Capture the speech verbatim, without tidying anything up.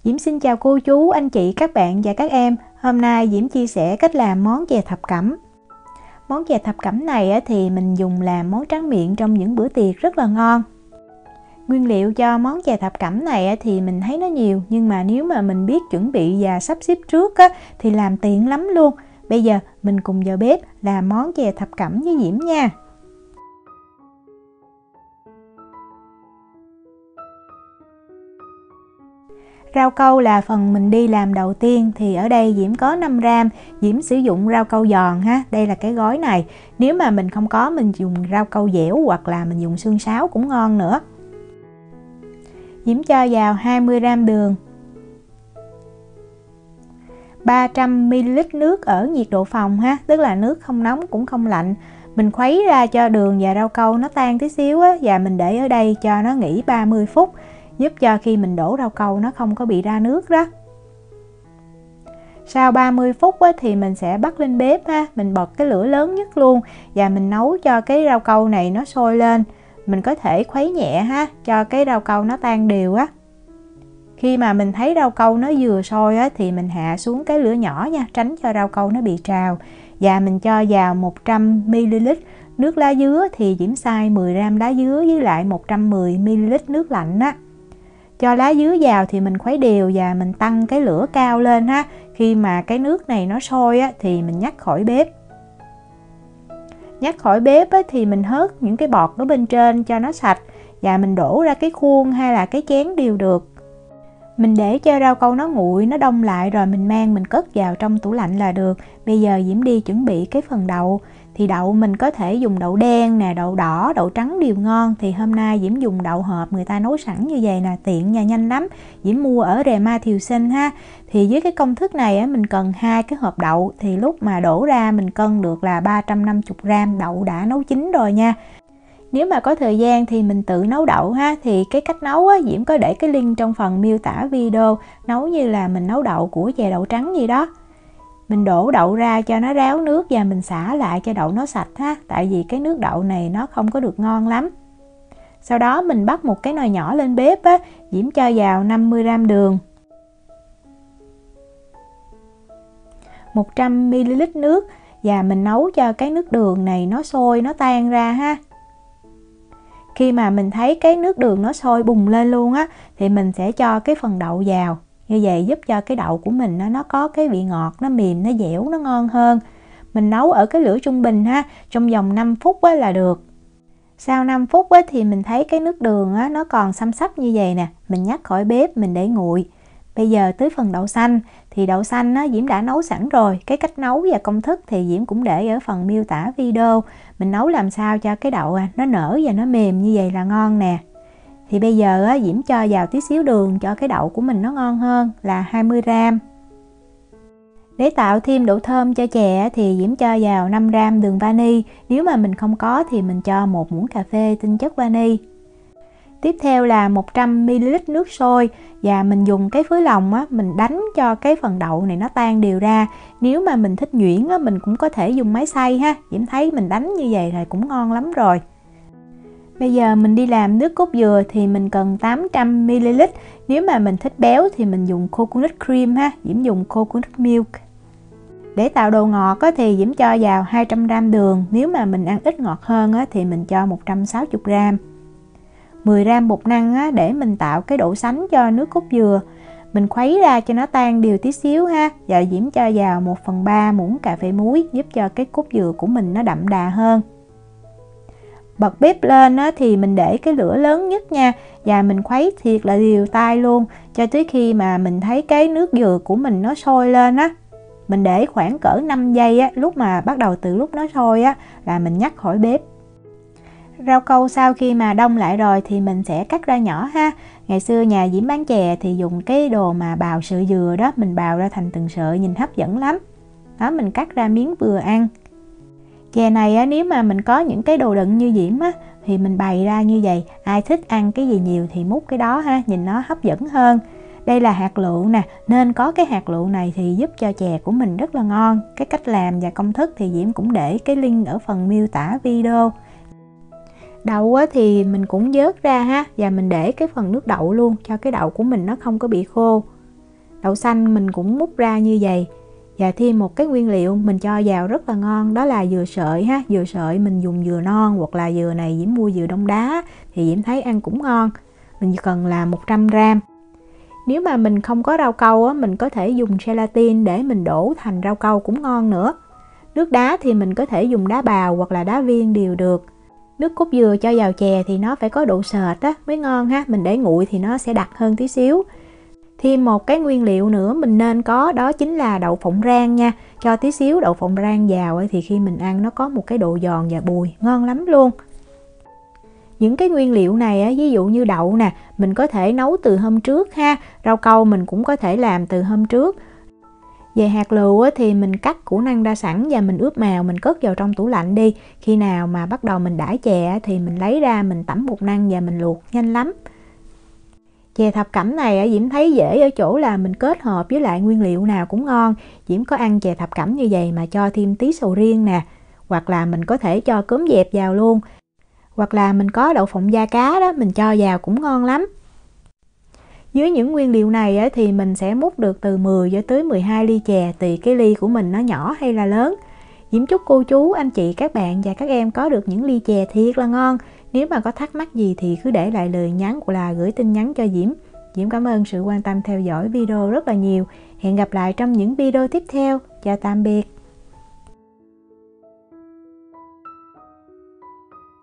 Diễm xin chào cô chú, anh chị, các bạn và các em. Hôm nay Diễm chia sẻ cách làm món chè thập cẩm. Món chè thập cẩm này thì mình dùng làm món tráng miệng trong những bữa tiệc rất là ngon. Nguyên liệu cho món chè thập cẩm này thì mình thấy nó nhiều, nhưng mà nếu mà mình biết chuẩn bị và sắp xếp trước thì làm tiện lắm luôn. Bây giờ mình cùng vào bếp làm món chè thập cẩm với Diễm nha. Rau câu là phần mình đi làm đầu tiên, thì ở đây Diễm có năm gram. Diễm sử dụng rau câu giòn ha, đây là cái gói này. Nếu mà mình không có, mình dùng rau câu dẻo hoặc là mình dùng xương sáo cũng ngon nữa. Diễm cho vào hai mươi gram đường, ba trăm mi li lít nước ở nhiệt độ phòng ha, tức là nước không nóng cũng không lạnh. Mình khuấy ra cho đường và rau câu nó tan tí xíu á, và mình để ở đây cho nó nghỉ ba mươi phút, giúp cho khi mình đổ rau câu nó không có bị ra nước đó. Sau ba mươi phút á, thì mình sẽ bắt lên bếp ha, mình bật cái lửa lớn nhất luôn và mình nấu cho cái rau câu này nó sôi lên. Mình có thể khuấy nhẹ ha, cho cái rau câu nó tan đều á. Khi mà mình thấy rau câu nó vừa sôi á, thì mình hạ xuống cái lửa nhỏ nha, tránh cho rau câu nó bị trào. Và mình cho vào một trăm mi li lít nước lá dứa, thì Diễm xay mười gram lá dứa với lại một trăm mười mi li lít nước lạnh á. Cho lá dứa vào thì mình khuấy đều và mình tăng cái lửa cao lên ha. Khi mà cái nước này nó sôi á, thì mình nhắc khỏi bếp. Nhắc khỏi bếp á, thì mình hớt những cái bọt ở bên trên cho nó sạch và mình đổ ra cái khuôn hay là cái chén đều được. Mình để cho rau câu nó nguội, nó đông lại rồi mình mang mình cất vào trong tủ lạnh là được. Bây giờ Diễm đi chuẩn bị cái phần đậu. Thì đậu mình có thể dùng đậu đen nè, đậu đỏ, đậu trắng đều ngon. Thì hôm nay Diễm dùng đậu hộp người ta nấu sẵn như vậy là tiện và nhanh lắm. Diễm mua ở Rema Thiều Sinh ha. Thì với cái công thức này á, mình cần hai cái hộp đậu. Thì lúc mà đổ ra mình cân được là ba trăm năm mươi gram đậu đã nấu chín rồi nha. Nếu mà có thời gian thì mình tự nấu đậu ha. Thì cái cách nấu á, Diễm có để cái link trong phần miêu tả video. Nấu như là mình nấu đậu của chè đậu trắng gì đó. Mình đổ đậu ra cho nó ráo nước và mình xả lại cho đậu nó sạch ha. Tại vì cái nước đậu này nó không có được ngon lắm. Sau đó mình bắt một cái nồi nhỏ lên bếp á. Diễm cho vào năm mươi gram đường, một trăm mi li lít nước. Và mình nấu cho cái nước đường này nó sôi, nó tan ra ha. Khi mà mình thấy cái nước đường nó sôi bùng lên luôn á, thì mình sẽ cho cái phần đậu vào. Như vậy giúp cho cái đậu của mình nó, nó có cái vị ngọt, nó mềm, nó dẻo, nó ngon hơn. Mình nấu ở cái lửa trung bình ha, trong vòng năm phút á, là được. Sau năm phút á, thì mình thấy cái nước đường á, nó còn xăm xắp như vậy nè. Mình nhắc khỏi bếp, mình để nguội. Bây giờ tới phần đậu xanh. Thì đậu xanh á, Diễm đã nấu sẵn rồi. Cái cách nấu và công thức thì Diễm cũng để ở phần miêu tả video. Mình nấu làm sao cho cái đậu à, nó nở và nó mềm như vậy là ngon nè. Thì bây giờ á, Diễm cho vào tí xíu đường cho cái đậu của mình nó ngon hơn là hai mươi gram. Để tạo thêm độ thơm cho chè thì Diễm cho vào năm gram đường vani. Nếu mà mình không có thì mình cho một muỗng cà phê tinh chất vani. Tiếp theo là một trăm mi li lít nước sôi và mình dùng cái phới lòng á, mình đánh cho cái phần đậu này nó tan đều ra. Nếu mà mình thích nhuyễn á, mình cũng có thể dùng máy xay ha. Diễm thấy mình đánh như vậy rồi cũng ngon lắm rồi. Bây giờ mình đi làm nước cốt dừa thì mình cần tám trăm mi li lít. Nếu mà mình thích béo thì mình dùng coconut cream ha. Diễm dùng coconut milk. Để tạo độ ngọt á, thì Diễm cho vào hai trăm gram đường. Nếu mà mình ăn ít ngọt hơn á, thì mình cho một trăm sáu mươi gram. mười gram bột năng á, để mình tạo cái độ sánh cho nước cốt dừa. Mình khuấy ra cho nó tan đều tí xíu ha. Và Diễm cho vào một phần ba muỗng cà phê muối, giúp cho cái cốt dừa của mình nó đậm đà hơn. Bật bếp lên á, thì mình để cái lửa lớn nhất nha. Và mình khuấy thiệt là đều tay luôn, cho tới khi mà mình thấy cái nước dừa của mình nó sôi lên á. Mình để khoảng cỡ năm giây á, lúc mà bắt đầu từ lúc nó sôi á, là mình nhắc khỏi bếp. Rau câu sau khi mà đông lại rồi thì mình sẽ cắt ra nhỏ ha. Ngày xưa nhà Diễm bán chè thì dùng cái đồ mà bào sợi dừa đó, mình bào ra thành từng sợi nhìn hấp dẫn lắm. Đó, mình cắt ra miếng vừa ăn. Chè này á, nếu mà mình có những cái đồ đựng như Diễm á, thì mình bày ra như vậy. Ai thích ăn cái gì nhiều thì múc cái đó ha, nhìn nó hấp dẫn hơn. Đây là hạt lựu nè, nên có cái hạt lựu này thì giúp cho chè của mình rất là ngon. Cái cách làm và công thức thì Diễm cũng để cái link ở phần miêu tả video. Đậu á, thì mình cũng vớt ra ha, và mình để cái phần nước đậu luôn cho cái đậu của mình nó không có bị khô. Đậu xanh mình cũng múc ra như vậy. Và thêm một cái nguyên liệu mình cho vào rất là ngon, đó là dừa sợi ha. Dừa sợi mình dùng dừa non hoặc là dừa này Diễm mua dừa đông đá thì Diễm thấy ăn cũng ngon. Mình chỉ cần là một trăm gram. Nếu mà mình không có rau câu á, mình có thể dùng gelatin để mình đổ thành rau câu cũng ngon nữa. Nước đá thì mình có thể dùng đá bào hoặc là đá viên đều được. Nước cốt dừa cho vào chè thì nó phải có độ sệt á mới ngon ha. Mình để nguội thì nó sẽ đặc hơn tí xíu. Thêm một cái nguyên liệu nữa mình nên có, đó chính là đậu phộng rang nha. Cho tí xíu đậu phộng rang vào thì khi mình ăn nó có một cái độ giòn và bùi, ngon lắm luôn. Những cái nguyên liệu này ví dụ như đậu nè, mình có thể nấu từ hôm trước ha. Rau câu mình cũng có thể làm từ hôm trước. Về hạt lựu thì mình cắt củ năng ra sẵn và mình ướp màu, mình cất vào trong tủ lạnh đi. Khi nào mà bắt đầu mình đãi chè thì mình lấy ra, mình tẩm bột năng và mình luộc nhanh lắm. Chè thập cẩm này Diễm thấy dễ ở chỗ là mình kết hợp với lại nguyên liệu nào cũng ngon. Diễm có ăn chè thập cẩm như vậy mà cho thêm tí sầu riêng nè, hoặc là mình có thể cho cốm dẹp vào luôn, hoặc là mình có đậu phộng da cá đó, mình cho vào cũng ngon lắm. Dưới những nguyên liệu này thì mình sẽ múc được từ mười cho tới mười hai ly chè, tùy cái ly của mình nó nhỏ hay là lớn. Diễm chúc cô chú, anh chị, các bạn và các em có được những ly chè thiệt là ngon. Nếu mà có thắc mắc gì thì cứ để lại lời nhắn hoặc là gửi tin nhắn cho Diễm. Diễm cảm ơn sự quan tâm theo dõi video rất là nhiều. Hẹn gặp lại trong những video tiếp theo. Chào tạm biệt.